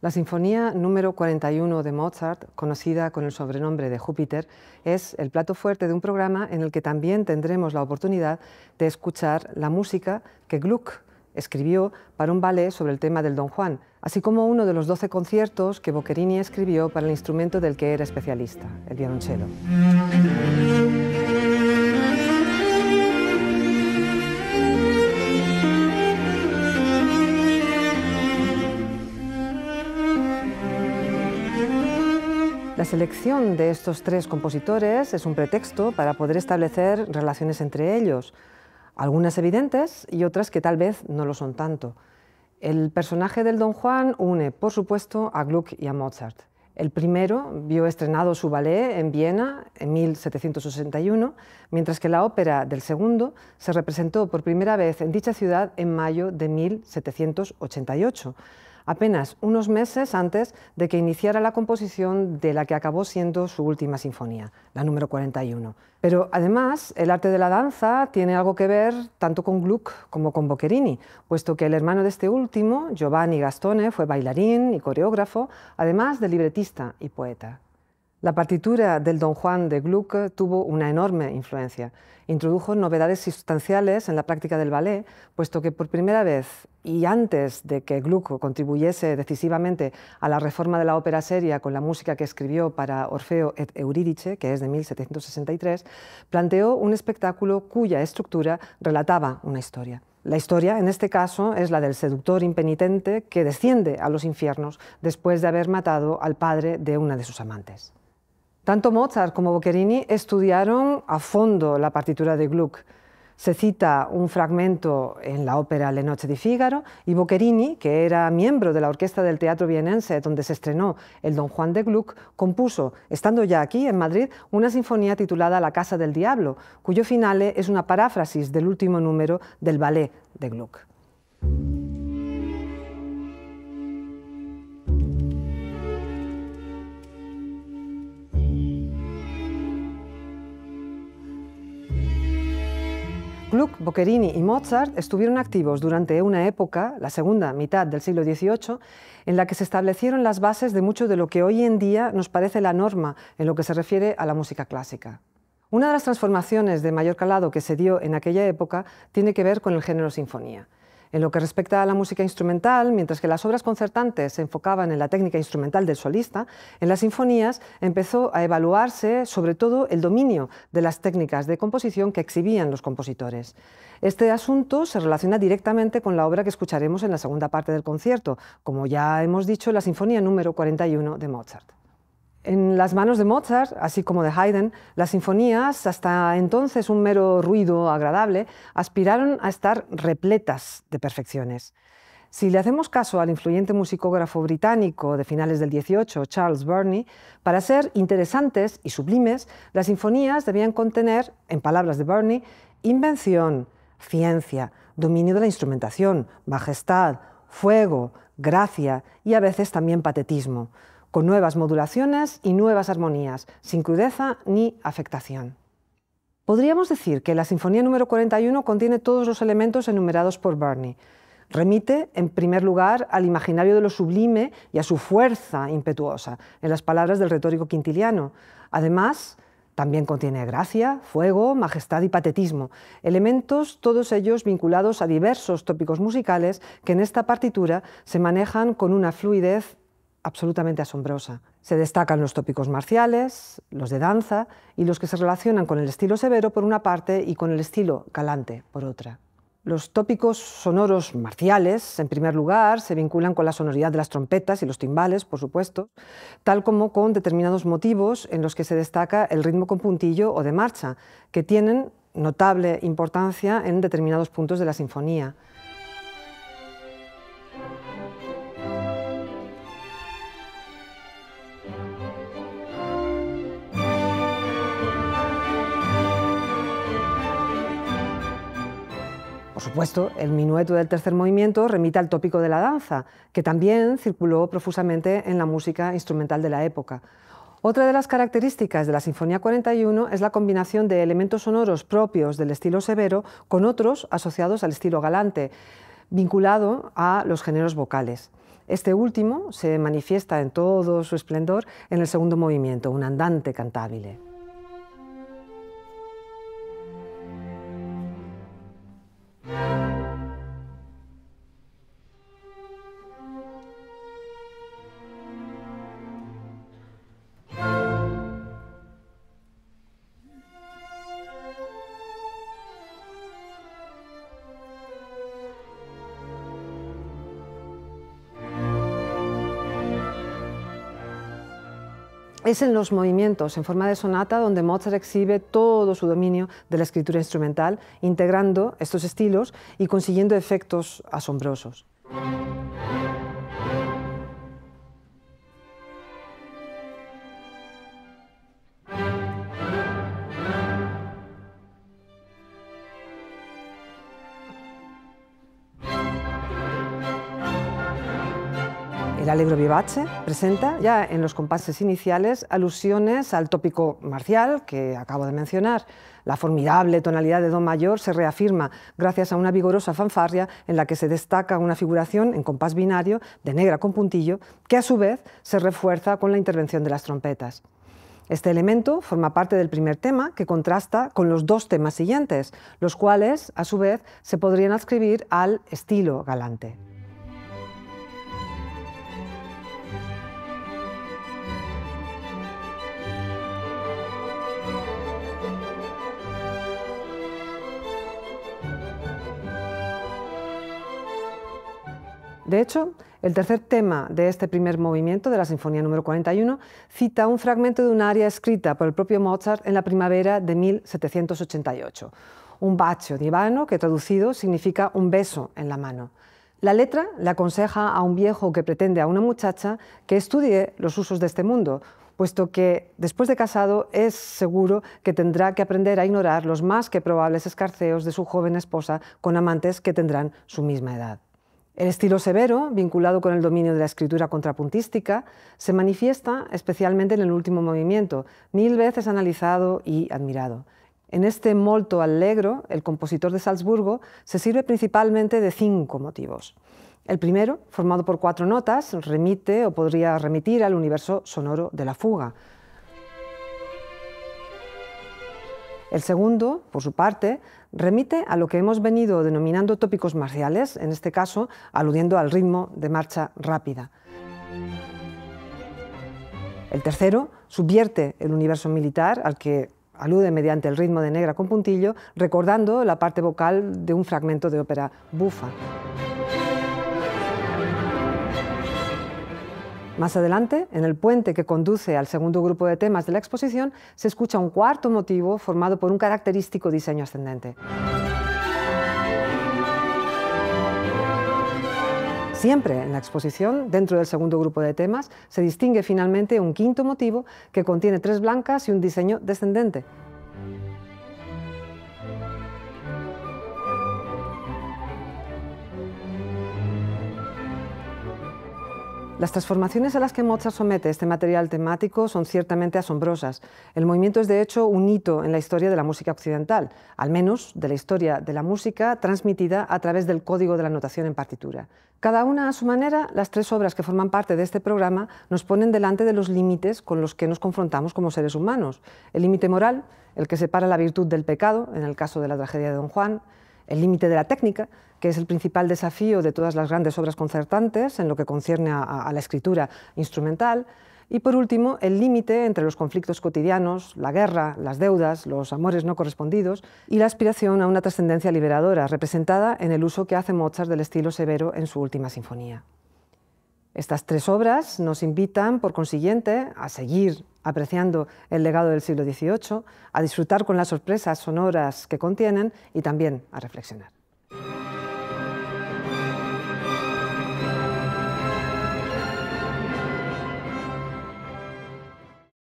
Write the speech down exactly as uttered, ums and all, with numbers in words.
La Sinfonía número cuarenta y uno de Mozart, conocida con el sobrenombre de Júpiter, es el plato fuerte de un programa en el que también tendremos la oportunidad de escuchar la música que Gluck escribió para un ballet sobre el tema del Don Juan, así como uno de los doce conciertos que Boccherini escribió para el instrumento del que era especialista, el violonchelo. La selección de estos tres compositores es un pretexto para poder establecer relaciones entre ellos, algunas evidentes y otras que tal vez no lo son tanto. El personaje del Don Juan une, por supuesto, a Gluck y a Mozart. El primero vio estrenado su ballet en Viena en mil setecientos sesenta y uno, mientras que la ópera del segundo se representó por primera vez en dicha ciudad en mayo de mil setecientos ochenta y ocho. Apenas unos meses antes de que iniciara la composición de la que acabó siendo su última sinfonía, la número cuarenta y uno. Pero además, el arte de la danza tiene algo que ver tanto con Gluck como con Boccherini, puesto que el hermano de este último, Giovanni Gastone, fue bailarín y coreógrafo, además de libretista y poeta. La partitura del Don Juan de Gluck tuvo una enorme influencia. Introdujo novedades sustanciales en la práctica del ballet, puesto que por primera vez y antes de que Gluck contribuyese decisivamente a la reforma de la ópera seria con la música que escribió para Orfeo et Eurídice, que es de mil setecientos sesenta y tres, planteó un espectáculo cuya estructura relataba una historia. La historia, en este caso, es la del seductor impenitente que desciende a los infiernos después de haber matado al padre de una de sus amantes. Tanto Mozart como Boccherini estudiaron a fondo la partitura de Gluck. Se cita un fragmento en la ópera Le Nozze di Figaro y Boccherini, que era miembro de la orquesta del Teatro Vienense donde se estrenó el Don Juan de Gluck, compuso, estando ya aquí en Madrid, una sinfonía titulada La Casa del Diablo, cuyo finale es una paráfrasis del último número del ballet de Gluck. Gluck, Boccherini y Mozart estuvieron activos durante una época, la segunda mitad del siglo dieciocho, en la que se establecieron las bases de mucho de lo que hoy en día nos parece la norma en lo que se refiere a la música clásica. Una de las transformaciones de mayor calado que se dio en aquella época tiene que ver con el género sinfonía. En lo que respecta a la música instrumental, mientras que las obras concertantes se enfocaban en la técnica instrumental del solista, en las sinfonías empezó a evaluarse sobre todo el dominio de las técnicas de composición que exhibían los compositores. Este asunto se relaciona directamente con la obra que escucharemos en la segunda parte del concierto, como ya hemos dicho, la Sinfonía número cuarenta y uno de Mozart. En las manos de Mozart, así como de Haydn, las sinfonías, hasta entonces un mero ruido agradable, aspiraron a estar repletas de perfecciones. Si le hacemos caso al influyente musicógrafo británico de finales del dieciocho, Charles Burney, para ser interesantes y sublimes, las sinfonías debían contener, en palabras de Burney, invención, ciencia, dominio de la instrumentación, majestad, fuego, gracia y a veces también patetismo, con nuevas modulaciones y nuevas armonías, sin crudeza ni afectación. Podríamos decir que la Sinfonía número cuarenta y uno contiene todos los elementos enumerados por Burney. Remite, en primer lugar, al imaginario de lo sublime y a su fuerza impetuosa, en las palabras del retórico quintiliano. Además, también contiene gracia, fuego, majestad y patetismo, elementos todos ellos vinculados a diversos tópicos musicales que en esta partitura se manejan con una fluidez absolutamente asombrosa. Se destacan los tópicos marciales, los de danza y los que se relacionan con el estilo severo por una parte y con el estilo galante por otra. Los tópicos sonoros marciales, en primer lugar, se vinculan con la sonoridad de las trompetas y los timbales, por supuesto, tal como con determinados motivos en los que se destaca el ritmo con puntillo o de marcha, que tienen notable importancia en determinados puntos de la sinfonía. Por supuesto, el minueto del tercer movimiento remite al tópico de la danza, que también circuló profusamente en la música instrumental de la época. Otra de las características de la Sinfonía cuarenta y uno es la combinación de elementos sonoros propios del estilo severo con otros asociados al estilo galante, vinculado a los géneros vocales. Este último se manifiesta en todo su esplendor en el segundo movimiento, un andante cantabile. Es en los movimientos en forma de sonata donde Mozart exhibe todo su dominio de la escritura instrumental, integrando estos estilos y consiguiendo efectos asombrosos. El Allegro vivace presenta, ya en los compases iniciales, alusiones al tópico marcial que acabo de mencionar. La formidable tonalidad de do mayor se reafirma gracias a una vigorosa fanfarria en la que se destaca una figuración en compás binario de negra con puntillo que a su vez se refuerza con la intervención de las trompetas. Este elemento forma parte del primer tema que contrasta con los dos temas siguientes, los cuales a su vez se podrían adscribir al estilo galante. De hecho, el tercer tema de este primer movimiento de la Sinfonía número cuarenta y uno cita un fragmento de un aria escrita por el propio Mozart en la primavera de mil setecientos ochenta y ocho, un bacio di mano que traducido significa un beso en la mano. La letra le aconseja a un viejo que pretende a una muchacha que estudie los usos de este mundo, puesto que después de casado es seguro que tendrá que aprender a ignorar los más que probables escarceos de su joven esposa con amantes que tendrán su misma edad. El estilo severo, vinculado con el dominio de la escritura contrapuntística, se manifiesta especialmente en el último movimiento, mil veces analizado y admirado. En este molto allegro, el compositor de Salzburgo se sirve principalmente de cinco motivos. El primero, formado por cuatro notas, remite o podría remitir al universo sonoro de la fuga. El segundo, por su parte, remite a lo que hemos venido denominando tópicos marciales, en este caso aludiendo al ritmo de marcha rápida. El tercero subvierte el universo militar, al que alude mediante el ritmo de negra con puntillo, recordando la parte vocal de un fragmento de ópera bufa. Más adelante, en el puente que conduce al segundo grupo de temas de la exposición, se escucha un cuarto motivo formado por un característico diseño ascendente. Siempre en la exposición, dentro del segundo grupo de temas, se distingue finalmente un quinto motivo que contiene tres blancas y un diseño descendente. Las transformaciones a las que Mozart somete este material temático son ciertamente asombrosas. El movimiento es de hecho un hito en la historia de la música occidental, al menos de la historia de la música transmitida a través del código de la notación en partitura. Cada una a su manera, las tres obras que forman parte de este programa nos ponen delante de los límites con los que nos confrontamos como seres humanos. El límite moral, el que separa la virtud del pecado, en el caso de la tragedia de Don Juan; el límite de la técnica, que es el principal desafío de todas las grandes obras concertantes en lo que concierne a, a la escritura instrumental; y por último, el límite entre los conflictos cotidianos, la guerra, las deudas, los amores no correspondidos y la aspiración a una trascendencia liberadora, representada en el uso que hace Mozart del estilo severo en su última sinfonía. Estas tres obras nos invitan, por consiguiente, a seguir apreciando el legado del siglo dieciocho, a disfrutar con las sorpresas sonoras que contienen y también a reflexionar.